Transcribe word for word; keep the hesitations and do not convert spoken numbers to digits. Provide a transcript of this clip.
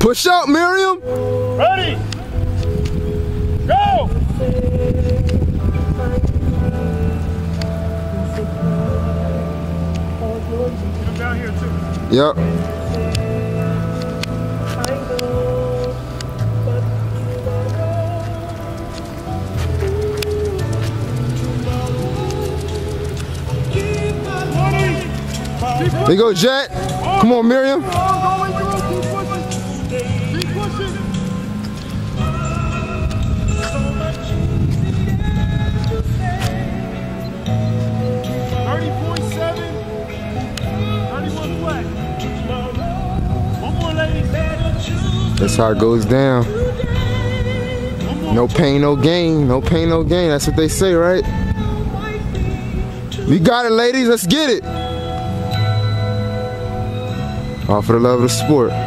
Push out, Miriam. Ready. Go. Come down here too. Yep. There you go, Jet. Come on, Miriam. thirty point seven. thirty-one flat. One more, ladies. That's how it goes down. No pain, no gain. No pain, no gain. That's what they say, right? We got it, ladies. Let's get it. All for the love of the sport.